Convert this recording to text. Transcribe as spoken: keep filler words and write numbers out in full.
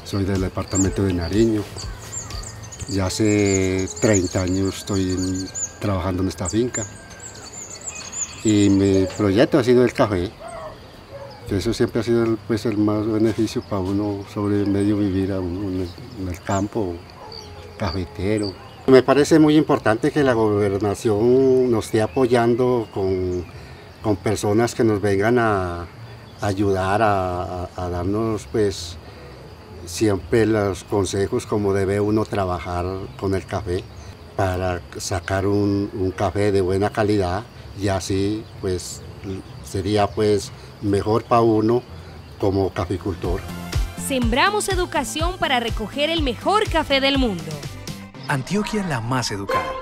soy del departamento de Nariño. Ya hace treinta años estoy en, trabajando en esta finca. Y mi proyecto ha sido el café. Eso siempre ha sido el, pues, el más beneficio para uno sobre medio vivir a uno en, el, en el campo cafetero. Me parece muy importante que la gobernación nos esté apoyando con, con personas que nos vengan a, a ayudar, a, a, a darnos pues siempre los consejos como debe uno trabajar con el café para sacar un, un café de buena calidad y así pues sería pues mejor para uno como caficultor. Sembramos educación para recoger el mejor café del mundo. Antioquia, la más educada.